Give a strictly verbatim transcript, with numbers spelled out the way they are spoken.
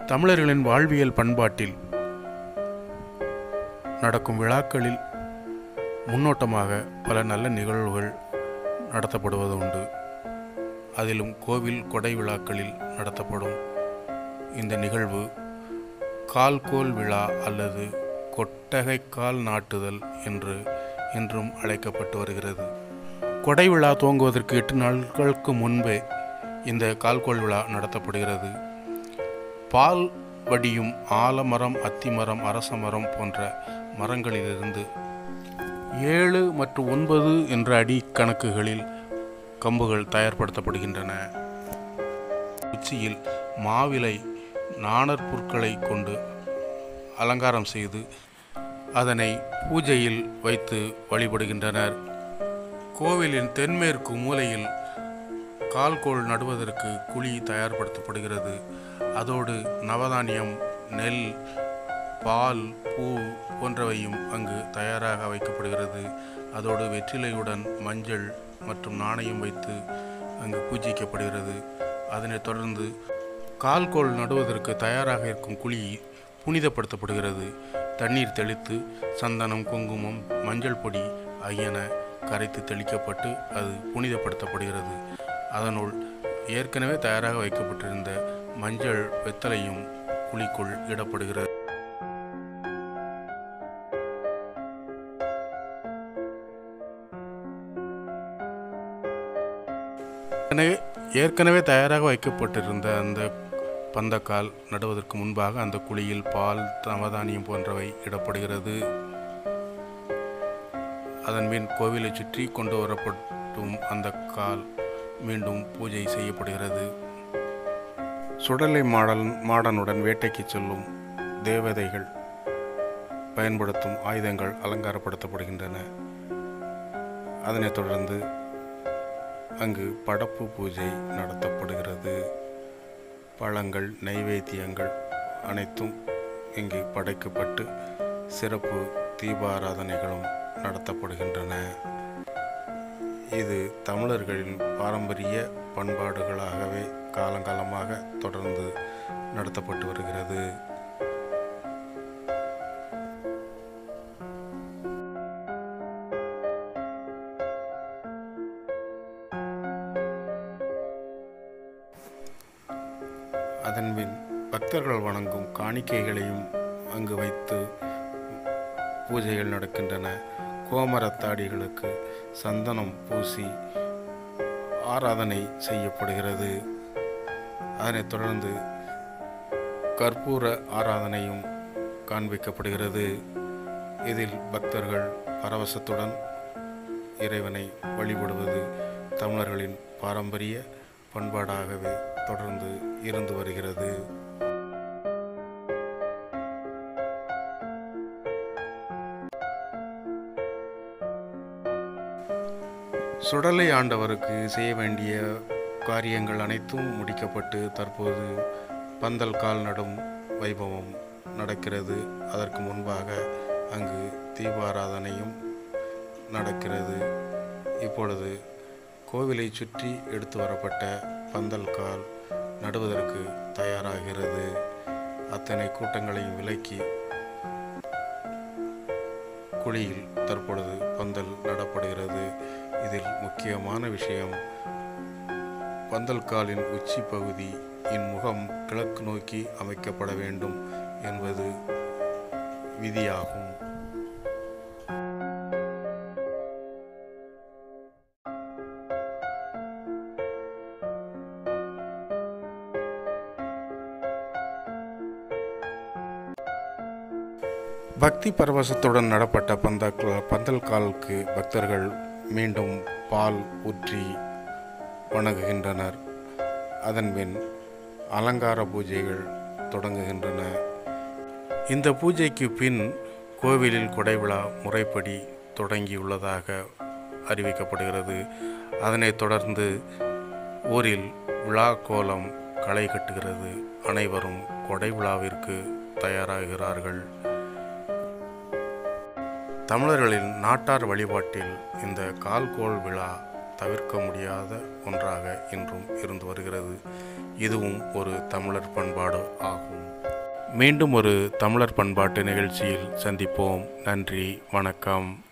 தமிழர்களின் வாழ்வியல் பண்பாட்டில் நடக்கும் விழாக்களில் முன்னோட்டமாக பல நல்ல நிகழ்வுகள் நடத்தப்படுவது உண்டு. அதிலும் கோவில் கொடை விழாக்களில் நடத்தப்படும் இந்த நிகழ்வு கால்கோல் விழா அல்லது கொட்டகைக்கால் நாட்டுதல் என்று என்றும் அழைக்கப்பட்டு வருகிறது. கொடை விழா துவங்குவதற்கு எட்டு நாட்களுக்கு முன்பே இந்த கால்கோல் விழா நடத்தப்படுகிறது. பால் வடியும் ஆலமரம், அத்திமரம், அரச மரம் போன்ற மரங்களிலிருந்து ஏழு மற்றும் ஒன்பது என்ற அடி கணக்குகளில் கம்புகள் தயார்படுத்தப்படுகின்றன. உச்சியில் மாவிலை நாணற் புற்களை கொண்டு அலங்காரம் செய்து அதனை பூஜையில் வைத்து வழிபடுகின்றனர். கோவிலின் தென்மேற்கு மூலையில் கால்கோள் நடுவதற்கு குழி தயார்படுத்தப்படுகிறது. அதோடு நவதானியம், நெல், பால், பூ போன்றவையும் அங்கு தயாராக வைக்கப்படுகிறது. அதோடு வெற்றிலையுடன் மஞ்சள் மற்றும் நாணயம் வைத்து அங்கு பூஜிக்கப்படுகிறது. அதனைத் தொடர்ந்து கால்கோள் நடுவதற்கு தயாராக இருக்கும் குழி புனிதப்படுத்தப்படுகிறது. தண்ணீர் தெளித்து சந்தனம், குங்குமம், மஞ்சள் பொடி ஆகியன கரைத்து தெளிக்கப்பட்டு அது புனிதப்படுத்தப்படுகிறது. அதனுள் ஏற்கனவே தயாராக வைக்கப்பட்டிருந்த மஞ்சள் வெத்தலையும் குழிக்குள் இடப்படுகிறது. ஏற்கனவே தயாராக வைக்கப்பட்டிருந்த அந்த பந்தக்கால் நடுவதற்கு முன்பாக அந்த குழியில் பால், நவதானியம் போன்றவை இடப்படுகிறது. அதன்பின் கோவிலை சுற்றி கொண்டு வரப்பட்டும் அந்த கால் மீண்டும் பூஜை செய்யப்படுகிறது. சுடலை மாடல் மாடனுடன் வேட்டைக்கு செல்லும் தேவதைகள் பயன்படுத்தும் ஆயுதங்கள் அலங்காரப்படுத்தப்படுகின்றன. அதனைத் தொடர்ந்து அங்கு படப்பு பூஜை நடத்தப்படுகிறது. பழங்கள், நைவேத்தியங்கள் அனைத்தும் இங்கு படைக்கப்பட்டு சிறப்பு தீபாராதனைகளும் நடத்தப்படுகின்றன. இது தமிழர்களின் பாரம்பரிய பண்பாடுகளாகவே காலங்காலமாக தொடர்ந்து நடத்தப்பட்டு வருகிறது. அதன்பின் பக்தர்கள் வணங்கும் காணிக்கைகளையும் அங்கு வைத்து பூஜைகள் நடக்கின்றன. கோமரத்தாடிகளுக்கு சந்தனம் பூசி ஆராதனை செய்யப்படுகிறது. அதனைத் தொடர்ந்து கற்பூர ஆராதனையும் காண்பிக்கப்படுகிறது. இதில் பக்தர்கள் பரவசத்துடன் இறைவனை வழிபடுவது தமிழர்களின் பாரம்பரிய பண்பாடாகவே தொடர்ந்து இருந்து வருகிறது. சுடலை ஆண்டவருக்கு செய்ய வேண்டிய காரியங்கள் அனைத்தும் முடிக்கப்பட்டு தற்போது பந்தல் கால் நடும் வைபவம் நடக்கிறது. அதற்கு முன்பாக அங்கு தீபாராதனையும் நடக்கிறது. இப்பொழுது கோவிலை சுற்றி எடுத்து வரப்பட்ட பந்தல் கால் நடுவதற்கு தயாராகிறது. அத்தனை கூட்டங்களையும் விலக்கி குழியில் தற்பொழுது பந்தல் நடப்படுகிறது. இதில் முக்கியமான விஷயம், பந்தல் காலின் உச்சி பகுதி இன்முகம் கிழக்கு நோக்கி அமைக்கப்பட வேண்டும் என்பது விதியாகும். பக்தி பரவசத்துடன் நடப்பட்ட பந்தல் பந்தல் காலுக்கு பக்தர்கள் மீண்டும் பால் ஊற்றி வணங்குகின்றனர். அதன்பின் அலங்கார பூஜைகள் தொடங்குகின்றன. இந்த பூஜைக்கு பின் கோவிலில் கொடை விழா முறைப்படி தொடங்கியுள்ளதாக அறிவிக்கப்படுகிறது. அதனைத் தொடர்ந்து ஊரில் விழா கோலம் களை கட்டுகிறது. அனைவரும் கொடை விழாவிற்கு தயாராகிறார்கள். தமிழர்களின் நாட்டார் வழிபாட்டில் இந்த கால்கோள் விழா தவிர்க்க முடியாத ஒன்றாக இன்றும் இருந்து வருகிறது. இதுவும் ஒரு தமிழர் பண்பாடு ஆகும். மீண்டும் ஒரு தமிழர் பண்பாட்டு நிகழ்ச்சியில் சந்திப்போம். நன்றி, வணக்கம்.